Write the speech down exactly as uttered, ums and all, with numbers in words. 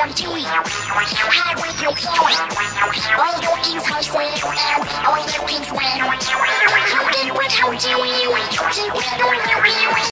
humpty. Hard with your claw. All your king's horses and all your king's men. You did what humpty. To win or